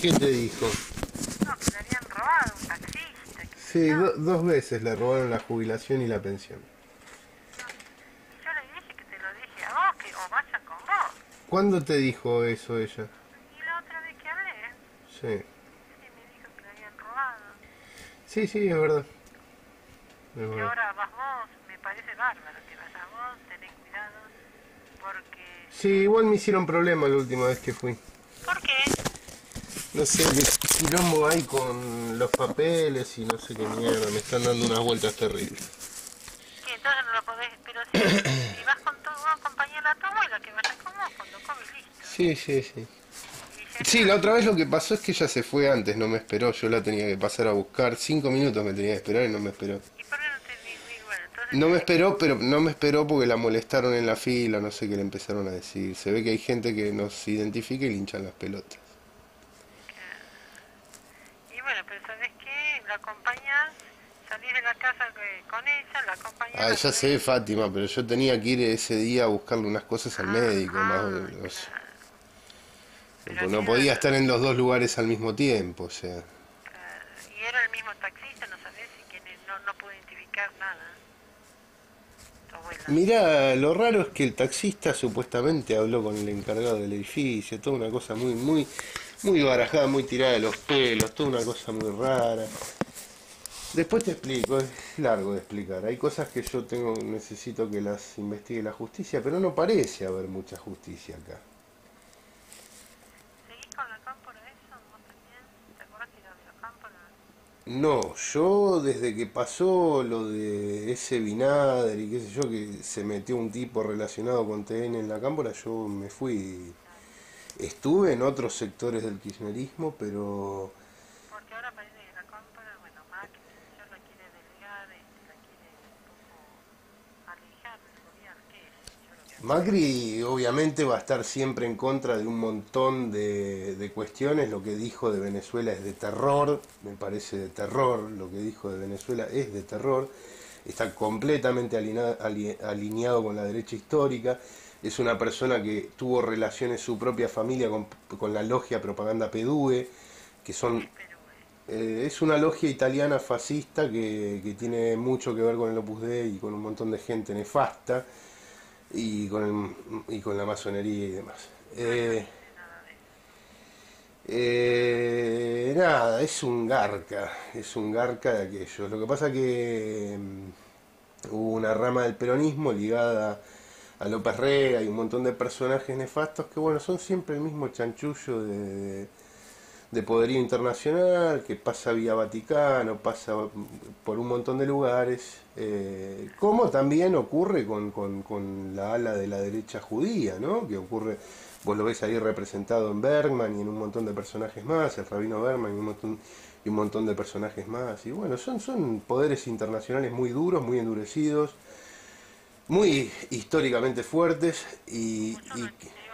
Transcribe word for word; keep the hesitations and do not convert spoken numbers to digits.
¿Qué te dijo? No, que le habían robado un taxista. Que Sí, no, do- dos veces le robaron la jubilación y la pensión. no. Y yo le dije que te lo dije a vos, que o vayan con vos. ¿Cuándo te dijo eso ella? Y la otra vez que hablé, Sí, sí me dijo que le habían robado. sí, sí, es verdad. Es Y verdad. ahora vas vos, me parece bárbaro que vayas vos, tenés cuidado, porque... Sí, igual me hicieron problema la última vez que fui. ¿Por qué? No sé, qué quilombo hay con los papeles y no sé qué mierda. Me están dando unas vueltas terribles. Sí, entonces no lo podés, pero si, si vas con tu compañera a tu abuela, que vaya con vos cuando comes, listo. Sí, sí, sí. Y ya Sí, está. la otra vez lo que pasó es que ella se fue antes, no me esperó. Yo la tenía que pasar a buscar. Cinco minutos me tenía que esperar y no me esperó. ¿Y por qué no te digo, bueno, entonces No me tenés esperó, pero no me esperó porque la molestaron en la fila, no sé qué le empezaron a decir. Se ve que hay gente que nos identifica y le hinchan las pelotas. que... Y bueno, pero ¿sabés qué? La acompañás, salís de la casa que- con ella, la acompañás... Ah, la ya sé, subís- Fátima, pero yo tenía que ir ese día a buscarle unas cosas al Ah, médico, más o ah, menos. claro. Pero Pues así no no podía es... estar en los dos lugares al mismo tiempo, o sea. Claro. Y era el mismo taxista, no sabés si quién es, no, no pude identificar nada. Tu abuela. Mirá, lo raro es que el taxista supuestamente habló con el encargado del edificio, toda una cosa muy, muy, muy barajada, muy tirada de los pelos, toda una cosa muy rara. Después te explico, es largo de explicar. Hay cosas que yo tengo, necesito que las investigue la justicia, pero no parece haber mucha justicia acá. ¿Seguís con la cámpora eso? ¿Vos también? ¿Te acuerdas que era de la cámpora? No, yo desde que pasó lo de ese Binader y qué sé yo, que se metió un tipo relacionado con T N en la cámpora, yo me fui. Estuve en otros sectores del kirchnerismo, pero Porque ahora parece que la cámpora, bueno, Macri, yo la quiere delegar, este, la quiere un poco alejar del gobierno. ¿Qué es? Yo lo que hago. Macri obviamente va a estar siempre en contra de un montón de, de cuestiones. Lo que dijo de Venezuela es de terror, me parece de terror. Lo que dijo de Venezuela es de terror. Está completamente alinea- ali- alineado con la derecha histórica. Es una persona que tuvo relaciones su propia familia con, con la logia Propaganda Pedue, que ¿Qué son es Perú? eh? eh, es una logia italiana fascista que, que tiene mucho que ver con el Opus Dei y con un montón de gente nefasta y con, el- y con la masonería y demás. Ah, yo Eh, no sé nada de eso. eh, nada, es un garca, es un garca de aquellos. Lo que pasa que mm, hubo una rama del peronismo ligada a López Rega y un montón de personajes nefastos que, bueno, son siempre el mismo chanchullo de, de poderío internacional, que pasa vía Vaticano, pasa por un montón de lugares, eh, como también ocurre con, con, con la ala de la derecha judía, ¿no? Que ocurre, vos lo ves ahí representado en Bergman y en un montón de personajes más, el rabino Bergman y un montón, y un montón de personajes más, y bueno, son, son poderes internacionales muy duros, muy endurecidos, muy históricamente fuertes y, Como yo no y entiendo.